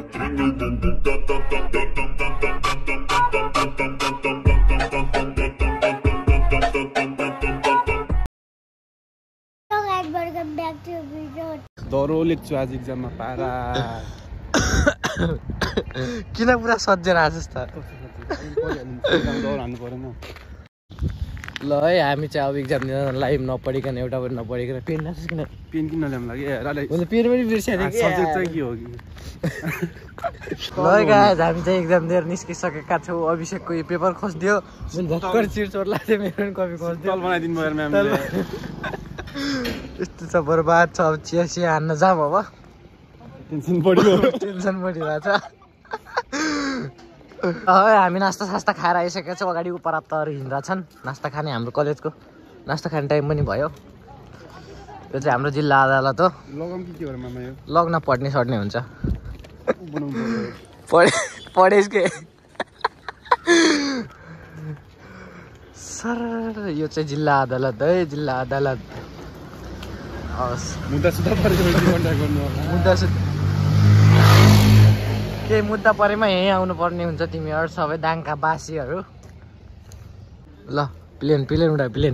Welcome back to the video. दरो लेख्छु आज एक्जाममा पारा किन पुरा सज्जन आछस् त दौडाउनु परेन ल है हामी चाहिँ अब एक्जाम दिन लाइभ नपढिकन एउटा पनि नपढिकन पेन राख्छस् किन पेन किन्न ल्याउँ लागि मैले पेन पनि बिर्सेँ सब्जेक्ट चाहिँ के हो कि ल गाइस हामी चाहिँ एक्जाम दिएर निस्किसकेका छौँ अभिषेकको यो पेपर खोज्दियो मैले भर्खर चिरचोट लाग्थ्यो मेरो पनि कपी खोज्दियो तल बनाइदिनु भयो म्यामले यस्तो छ बर्बाद छ अब चिया चिया हान्न जाम अब टेन्सन बढ्यो टेन्सन बढिरहेछ हामी नास्ता सास्ता खाएर आइसकेका छौँ अगाडिको पराप्तहरू हिँड्दा छन् नास्ता खाने हाम्रो कलेजको नास्ता खाने टाइम पनि भयो यो चाहिँ हाम्रो जिल्ला अदालत हो लगाउँ के हो मामा यो लग्न पढ्ने सड्ने हुन्छ पढेस् के सर यो चाहिँ जिल्ला अदालत है जिल्ला अदालत मुद्दा सुद्धा केही मुद्दा परेमा यहीँ आउनु पर्ने हुन्छ तिमीहरू सबै दाङका बासीहरू ल प्लेन प्लेन उडा प्लेन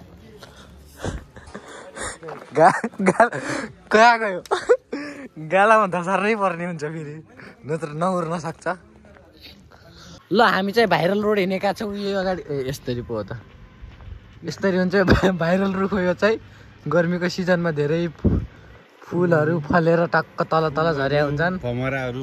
कहाँ गयो गालामा धसारै पर्ने हुन्छ फेरि नत्र नउर्न सक्छ ल हामी चाहिँ भाइरल रोड हिँडेका छौँ यो अगाडि यस्तरी पो हो त यस्तरी हुन्छ भाइरल रुख हो यो चाहिँ गर्मीको सिजनमा धेरै फुलहरू फलेर टक्क तल तल झर्या हुन्छन् भमराहरू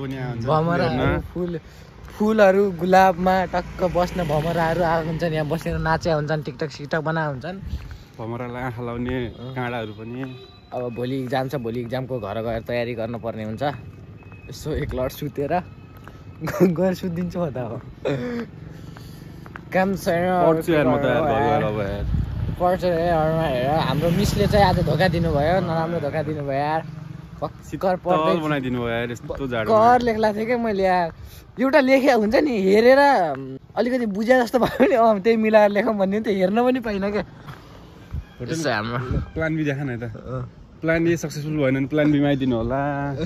फुलहरू गुलाबमा टक्क बस्न भमराहरू आएको हुन्छन् यहाँ बसेर नाच्या हुन्छन् टिकटक सिकटक बनाएको हुन्छन् भमरालाई आँखा लाउने काँडाहरू पनि अब भोलि इक्जाम छ भोलि इक्जामको घर गएर तयारी गर्नुपर्ने हुन्छ यसो एक लट सुतेर गएर सुतिदिन्छु म त अब काम पर्छ हेर हाम्रो मिसले चाहिँ आज धोका दिनुभयो नराम्रो धोका दिनुभयो यार कर लेख्ला थिएँ क्या मैले यार एउटा लेखे हुन्छ नि हेरेर अलिकति बुझे जस्तो भयो नि त्यही मिलाएर लेखौँ भन्ने त्यो हेर्न पनि पाइनँ क्या हाम्रो प्लान बी देखा न त प्लान ए सक्सेसफुल भएन भने प्लान बीमा आइदिनु होला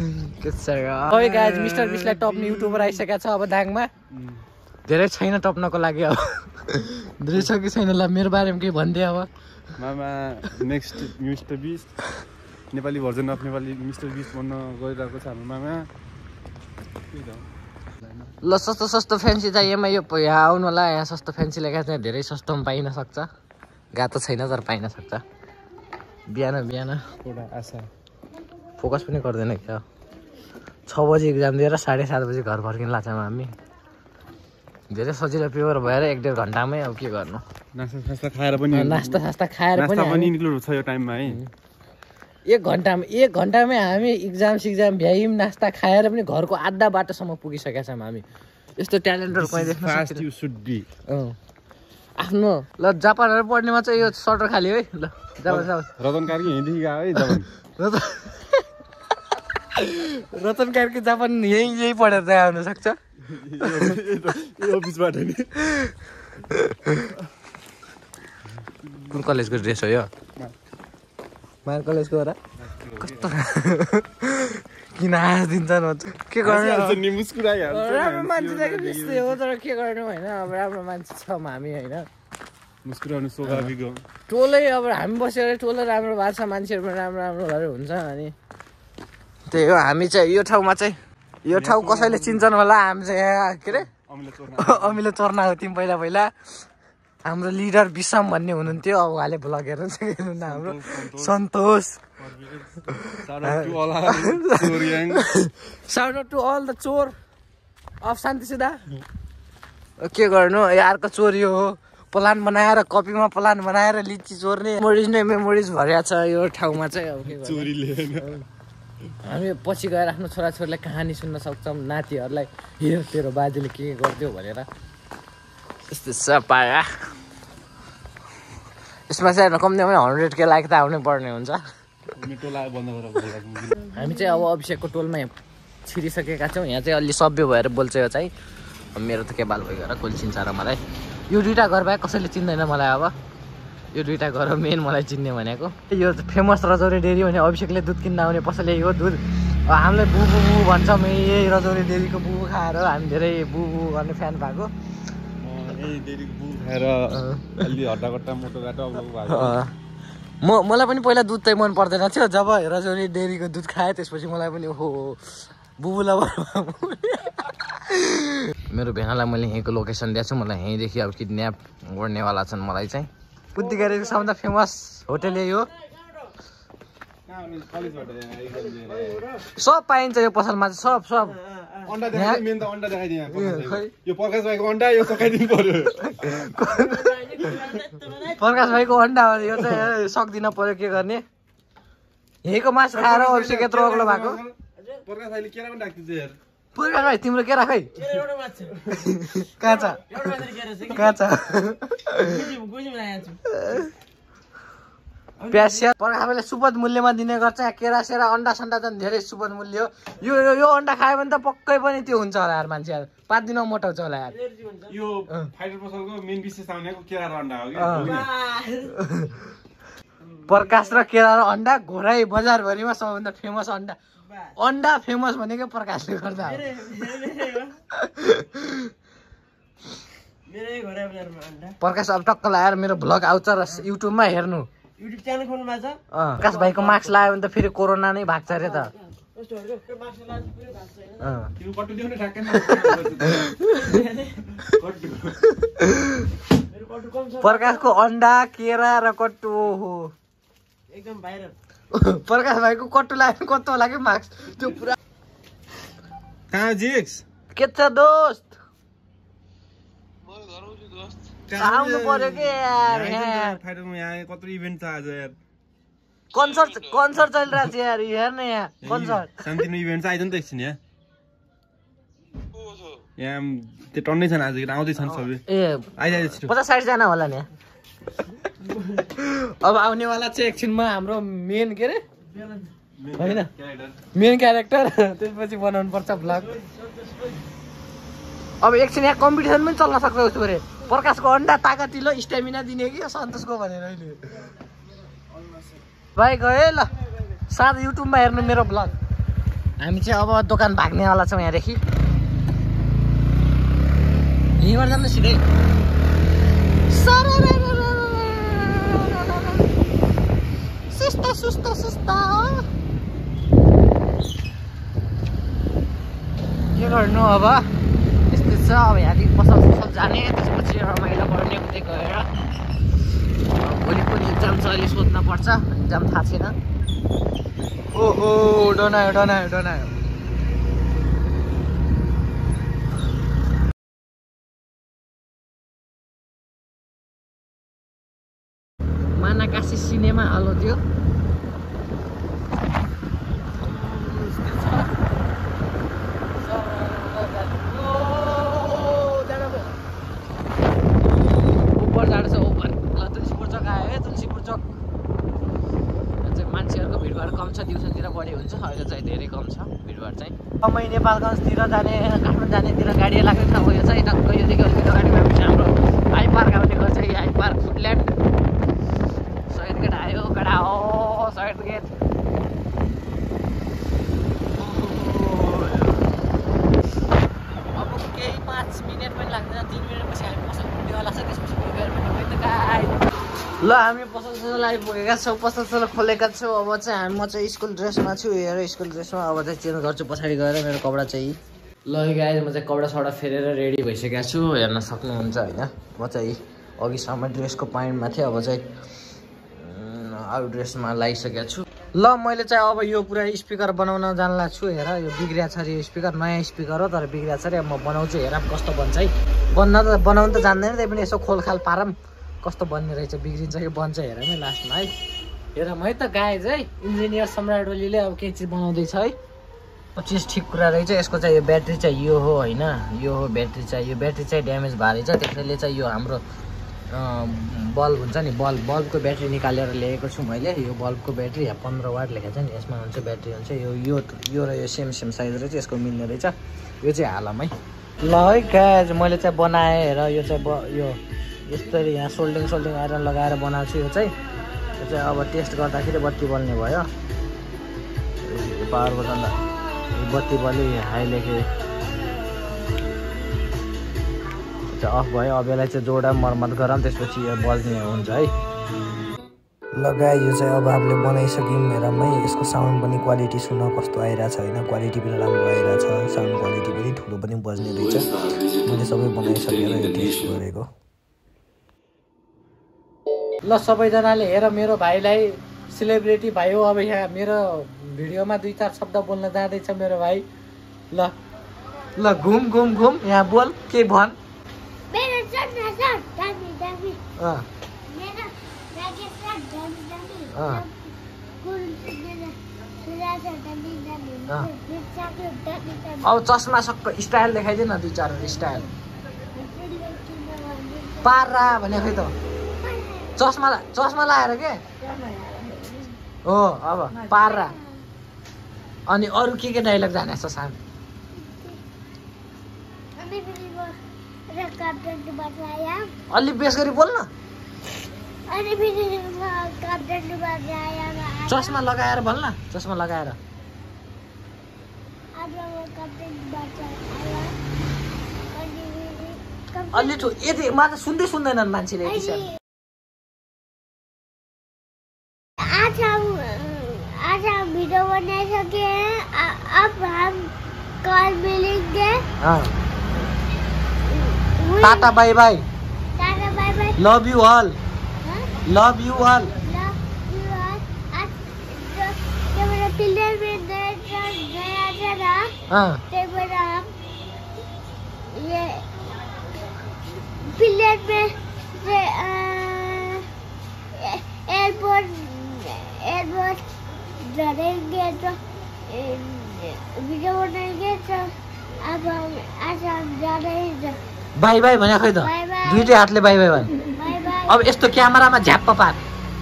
मिस्टर बिसलाई टप्ने युट्युबर आइसकेको छ अब दाङमा धेरै छैन टप्नको लागि अब धेरै छ कि छैन ल मेरो बारेमा केही भनिदिए अब मामा नेक्स्ट मिस्टर बिस Nepali version of Nepali mister बिस बन्न गइरहेको छ हाम्रो मामा ल सस्तो सस्तो फ्यान्सी चाहिएमा यो यहाँ आउनु होला यहाँ सस्तो फ्यान्सी लेखा चाहिँ धेरै सस्तोमा पाइन सक्छ गएको छैन तर पाइन सक्छ बिहान बिहान एउटा आशा फोकस पनि गर्दैन क्या 6 बजी एक्जाम दिएर 7:30 बजी घर फर्किन लाग्छौँ हामी धेरै सजिलो पेपर भएर 1-1.5 घन्टामै अब के गर्नु नास्ता सास्ता खाएर पनि इन्क्लुड छ यो टाइममा है 1 घन्टामै हामी एक्जाम सिक्जाम भ्यायौँ नास्ता खाएर पनि घरको आधा बाटोसम्म पुगिसकेका छौँ हामी यस्तो ट्यालेन्टहरू कहीँ देख्न आफ्नो ल जापानहरू पढ्नेमा चाहिँ यो सर्टर खाली है ल जापान रतन कार्की यहीँदेखि गयो है जापान रतन कार्की जापान यही पढेर चाहिँ आउन सक्छ अफिसबाट नि कुन कलेजको ड्रेस हो यो मार कलेजको हो र कस्तो किन हाँसिदिन्छन् के गर्नु राम्रो मान्छे चाहिँ त्यस्तै हो तर के गर्नु होइन अब राम्रो मान्छे छौँ हामी होइन मुस्कुराउनु स्वाभाविक हो टोलै अब हामी बसेर टोलै राम्रो भएको छ मान्छेहरू पनि राम्रो राम्रोहरू हुन्छ अनि त्यही हो हामी चाहिँ यो ठाउँमा चाहिँ यो ठाउँ कसैले चिन्छन् होला हामी चाहिँ यहाँ के अरे अमिलो चोर्ना हो तिमी पहिला पहिला हाम्रो लिडर विषम भन्ने हुनुहुन्थ्यो अब उहाँले भ्लग हेर्नु सक्नुहुन्न हाम्रो Santosh sound out to all the चोर अफ शान्ति सुधा के गर्नु अर्को चोरी हो प्लान बनाएर कपीमा प्लान बनाएर लिची चोर्ने मेमोरिज नै मेमोरिज भरिया छ यो ठाउँमा चाहिँ अब के गर्नु हामी पछि गएर आफ्नो छोराछोरीलाई कहानी सुन्न सक्छौँ नातिहरूलाई हेर तेरो बाजेले के गरिदियो भनेर यस्तो छ पाया यसमा चाहिँ कम्तीमा 100K लाइक त आउनै पर्ने हुन्छ हामी चाहिँ अब अभिषेकको टोलमा छिरिसकेका छौँ यहाँ चाहिँ अलि सभ्य भएर बोल्छ यो चाहिँ मेरो त के बाल भइगएर कसले चिन्छ र मलाई यो दुईवटा घर बाहेक कसैले चिन्दैन मलाई अब यो दुईवटा घर मेन मलाई चिन्ने भनेको यो फेमस रजौरी डेरी भने अभिषेकले दुध किन्न आउने पसले यो दुध हामीले बुबु बुबु भन्छौँ यही रजौरी देवीको बुबु खाएर हामी धेरै बुबु गर्ने फ्यान भएको यही डेरीको बुबु खाएर अलि हड्डाकट्टा मोटोगाटो अब भएको मलाई पनि पहिला दुध चाहिँ मन पर्दैन थियो जब रजौरी डेरीको दुध खाएँ त्यसपछि मलाई पनि ओहो बुबुला मेरो भेनालाई मैले यहीँको लोकेसन दिएको छु मलाई यहीँदेखि अब किडन्याप गर्नेवाला छन् मलाई चाहिँ पुत्तिगढीको सबभन्दा फेमस होटल यही हो सब पाइन्छ यो पसलमा चाहिँ सब अन्डा देखाइ मेन त अन्डा देखाइदिए यो प्रकाश भाइको अन्डा यो सकाइदिनु पर्यो प्रकाश भाइको अन्डा हो यो चाहिँ सक्दिन पर्यो के गर्ने यहीँको मासु खाएर अभिषेक यत्रो अग्लो भएको प्रकाश भाइले केरा पनि राख्दिन्छ यार प्रकाश भाइ तिम्रो केरा खै कहाँ छ प्यासिया प्रकाशले सुपथ मूल्यमा दिने गर्छ केरा सेरा अन्डा सन्डा झन् धेरै सुपथ मूल्य हो यो अन्डा खायो भने त पक्कै पनि त्यो हुन्छ होला यार मान्छे यार 5 दिनमा मोटाउँछ होला यार यो फाइटर पसलको मेन विशेष आउनेको केरा र अन्डा हो कि प्रकाश र केरा र अन्डा घोराई बजारभरिमा सबभन्दा फेमस अन्डा फेमस भनेको प्रकाशले गर्दा प्रकाश अब टक्क लगाएर मेरो भ्लग आउँछ र युट्युबमा हेर्नु युट्युब च्यानल खोल्नु भएको छ प्रकाश भाइको मार्क्स लगायो भने त फेरि कोरोना नै भाग्छ अरे त प्रकाशको अन्डा केरा र कट्टु हो एकदम भाइरल प्रकाश भाइको कट्टु लाग्यो कस्तो होला कि मार्क्स त्यो पुरा कहाँ जिक्स के छ दोस्त आउनु पर्यो के यार फाइटरमा यहाँ कत्रो इभेन्ट छ आज यार कन्सर्ट चलिरहेको छ यार हेर्ने यहाँ कन्सर्ट शान्तिनो इभेन्ट छ आइज नि त एकछिन यहाँ त्यो टन्नै छन् आज आउँदैछन् सबै ए आइज 50-60 जना होला नि अब आउनेवाला चाहिँ एकछिनमा हाम्रो मेन के अरे होइन मेन क्यारेक्टर त्यसपछि बनाउनु पर्छ भ्लग अब एकछिन यहाँ कम्पिटिसन पनि चल्न सक्छ उसको अरे प्रकाशको अन्डा ताकतिलो स्ट्यामिना दिने कि सन्तोषको भनेर अहिले भाइ गयो ल साथ युट्युबमा हेर्नु मेरो भ्लग हामी चाहिँ अब दोकान भाग्नेवाला छौँ यहाँदेखि यहीँबाट जानु सिधै सुस्ता के गर्नु अब यस्तै छ अब यहाँदेखि पसल जाने त्यसपछि रमाइलो गर्ने उतै गएर भोलि पनि इक्जाम छ अहिले सोध्न पर्छ इक्जाम थाहा छैन ओहो डनायो मानाकासी सिनेमा हल हो त्यो मान्छेहरूको भिडभाड कम छ दिउँसोतिर बढी हुन्छ अहिले चाहिँ धेरै कम छ भिडभाड चाहिँ समय नेपालगञ्जतिर जाने काठमाडौँ जानेतिर गाडी लाग्ने ठाउँ यो चाहिँ टक्क योदेखि अलिकति अगाडि गएपछि हाम्रो आई पार्क आउने गर्छ यो आई पार्क फुडल्यान्ड सहिद गेट आयो कडा हो सहिद गेट अब केही 5 मिनट पनि लाग्दैन 3 मिनटपछि हामी पसल पुग्नेवाला छ त्यसपछि ल हामी पसल आइपुगेका छौँ पसल खोलेका छौँ अब चाहिँ म चाहिँ स्कुल ड्रेसमा छु हेर स्कुल ड्रेसमा अब चाहिँ चेन्ज गर्छु पछाडि गएर मेरो कपडा चाहिँ ल गाइस म चाहिँ कपडा सडा फेरेर रेडी भइसकेको छु हेर्न सक्नुहुन्छ होइन म चाहिँ अघिसम्म ड्रेसको प्यान्टमा थिएँ अब चाहिँ अरू ड्रेसमा लगाइसकेको छु ल मैले चाहिँ अब यो पुरा स्पिकर बनाउन जान्ला छु हेर यो बिग्रिया छ अरे यो स्पिकर नयाँ स्पिकर हो तर बिग्रिया छ अरे म बनाउँछु हेर कस्तो बन्छ है बनाउनु त जान्दैन त्यही पनि यसो खोलखाल पारम कस्तो बन्ने रहेछ बिग्रिन्छ कि बन्छ हेर नै लास्टमा है हेर है त गाइज है इन्जिनियर सम्राट ओलीले अब केही चिज बनाउँदैछ है चिज ठिक कुरा रहेछ यसको चाहिँ यो ब्याट्री चाहिँ यो हो होइन यो हो ब्याट्री चाहिँ ड्यामेज भएर चाहिँ त्यसैले चाहिँ यो हाम्रो बल्ब हुन्छ नि बल्बको ब्याट्री निकालेर ल्याएको छु मैले यो बल्बको ब्याट्री यहाँ 15 वाट लेखेको छ नि यसमा हुन्छ ब्याट्री हुन्छ यो र यो सेम साइज रहेछ यसको मिल्ने रहेछ यो चाहिँ हालम है ल है गाइज मैले चाहिँ बनाएँ हेर यो चाहिँ यो यस्तरी यहाँ सोल्डिङ आइरन लगाएर बनाएको छु यो चाहिँ अब टेस्ट गर्दाखेरि बत्ती बल्ने भयो पावर बटन बत्ती बलि हाई लेखे अफ भयो। अब यसलाई चाहिँ जोडा मर्मत गरौँ, त्यसपछि यो बज्ने हुन्छ है। लगाए यो चाहिँ अब हामीले बनाइसक्यौँ। हेरमै यसको साउन्ड पनि क्वालिटी सुन कस्तो आइरहेछ होइन, क्वालिटी पनि राम्रो आइरहेछ, साउन्ड क्वालिटी पनि ठुलो पनि बज्ने रहेछ। मैले सबै बनाइसकेर यो टेस्ट गरेको। ल सबैजनाले हेर मेरो भाइलाई, सेलिब्रिटी भाइ हो। अब यहाँ मेरो भिडियोमा 2-4 शब्द बोल्न जाँदैछ मेरो भाइ। ल ल घुम घुम घुम यहाँ बोल, के भन्। मेरो चट्ना चट दामी दामी अँ मेरो लागि चट दामी दामी अँ कुल मेरो सुरा चट दामी दामी अँ। मेरो चक्लेट दामी दामी अब चस्मा सक्क स्टाइल देखाइदिए न 2-4 स्टाइल पारा भने खै त। चस्मा लाएर के हो अब पारा। अनि अरू के डाइलग जाने छ सानो? अनि फेरि म क्याप्टन बचाया अलि बेस गरी बोल्न। अनि फेरि म क्याप्टन बचाया चस्मा लगाएर भन्न, चस्मा लगाएर। आज म क्याप्टन बचाया अनि फेरि अलि यति म त सुन्दैनन् मान्छेले यति साह्रो। आज हम वीडियो बना सके हैं। अब हम कल मिलेंगे। Tata bye bye, tata bye bye, love you all, love you all. Love you all. आज जो मेरा पिलर में गया था ना, तो मेरा हम ये पिलर में से एयरपोर्ट डरेंगे तो वीडियो बनाएंगे। तो अब हम आज हम जा रहे हैं। बाई बाई भने खै त, बाई बाई। दुईटै हातले बाई बाई भने। Bye bye. अब यस्तो क्यामेरामा झ्याप्प पार।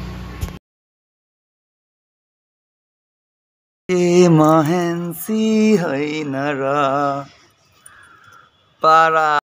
ए महन्सी होइन र पारा